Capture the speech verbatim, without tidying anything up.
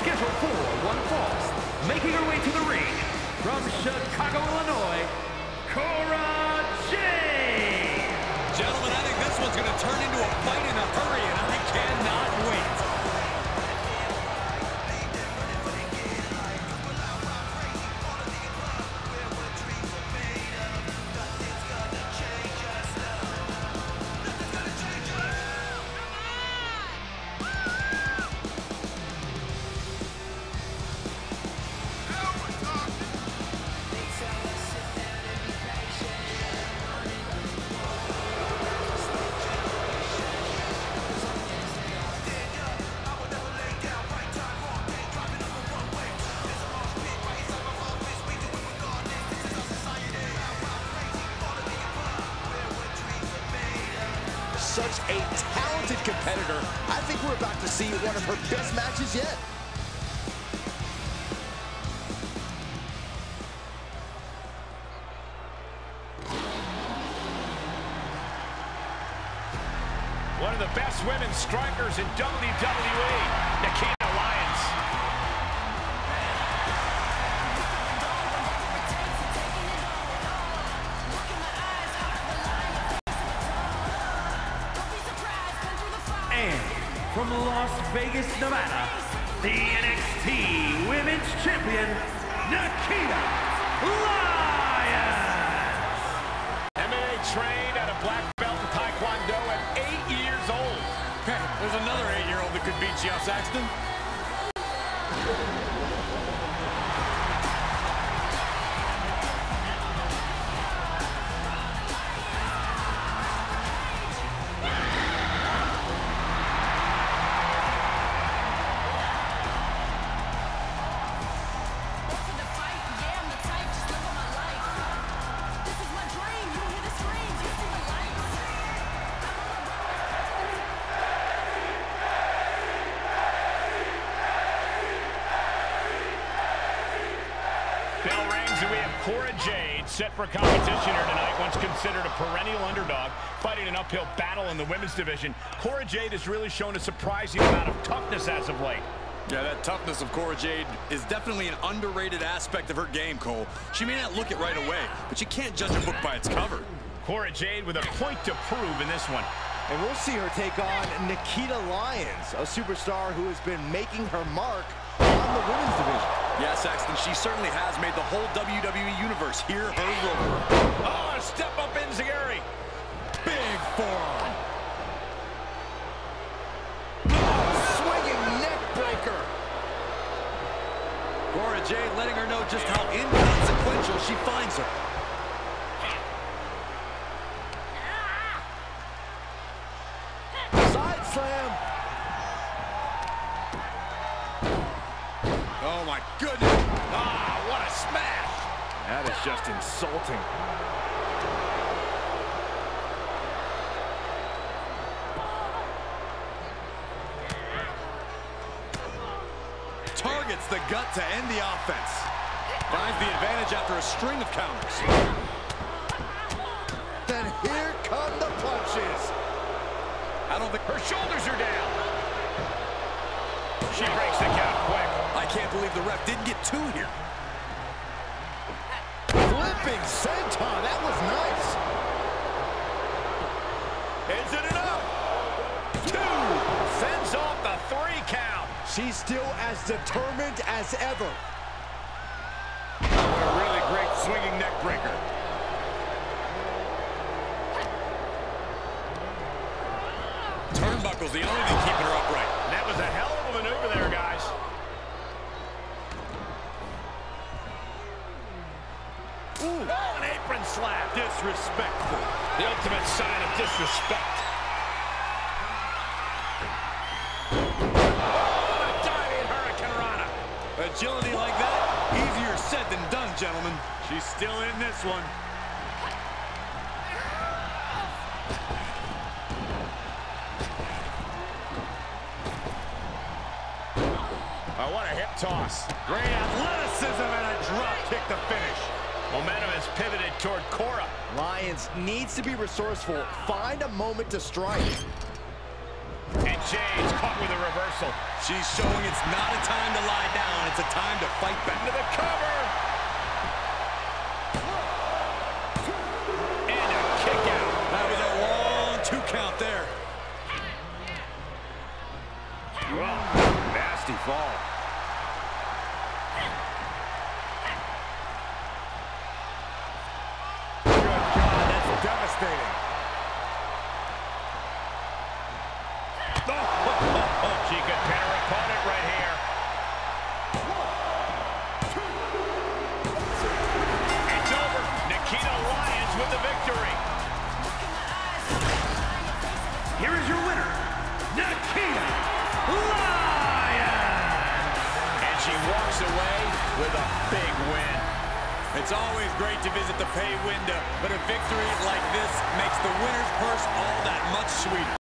scheduled for one fall, making her way to the ring from Chicago, Illinois, Cora Jade. Gentlemen, I think this one's going to turn into a fight in a hurry, and I cannot wait. Such a talented competitor. I think we're about to see one of her best matches yet. One of the best women strikers in W W E, Nikkita Lyons. And from Las Vegas, Nevada, the N X T Women's Champion, Nikkita Lyons. M M A trained at a black belt in Taekwondo at eight years old. There's another eight-year-old that could beat you, Saxton. Bell rings and we have Cora Jade set for competition here tonight. Once considered a perennial underdog, fighting an uphill battle in the women's division, Cora Jade has really shown a surprising amount of toughness as of late. Yeah, that toughness of Cora Jade is definitely an underrated aspect of her game, Cole. She may not look it right away, but you can't judge a book by its cover. Cora Jade with a point to prove in this one. And we'll see her take on Nikkita Lyons, a superstar who has been making her mark on the women's division. Yeah, Saxton, she certainly has made the whole W W E universe hear her roar. Oh, a step up enziguri. Big forearm. Swinging neck breaker. Cora Jade letting her know just how inconsequential she finds her. Side slam. Oh, my goodness. Ah, what a smash. That is just insulting. Targets the gut to end the offense. Finds the advantage after a string of counters. Then here come the punches. I don't think Her shoulders are down. She breaks the count quick. I can't believe the ref didn't get two here. Flipping senton. That was nice. Is it enough? Two. Fends off the three count. She's still as determined as ever. What a really great swinging neck breaker. Turnbuckle's the only thing keeping her upright. That was a hell of a maneuver there, guys. Ooh. Oh, an apron slap. Disrespectful. The ultimate sign of disrespect. Oh, a diving Hurricane Rana. Agility like that, easier said than done, gentlemen. She's still in this one. Oh, what a hip toss. Great athleticism and a drop kick to finish. Momentum has pivoted toward Cora. Lyons needs to be resourceful. Find a moment to strike. And Jade's caught with a reverse reversal. She's showing it's not a time to lie down. It's a time to fight back. Into the cover. And a kick out. That was a long two count there. Well, nasty fall. Good God, that's devastating. Oh, she could pin her opponent right here. It's over. Nikkita Lyons with the victory. Here is your winner, Nikkita Lyons! And she walks away with a big win. It's always great to visit the pay window, but a victory like this makes the winner's purse all that much sweeter.